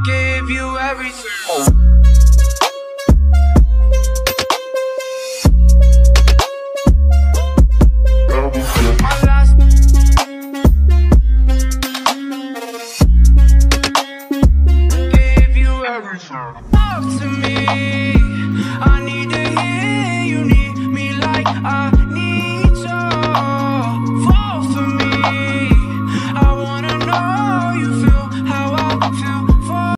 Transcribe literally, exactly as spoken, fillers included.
gave you everything. Talk to me, I need to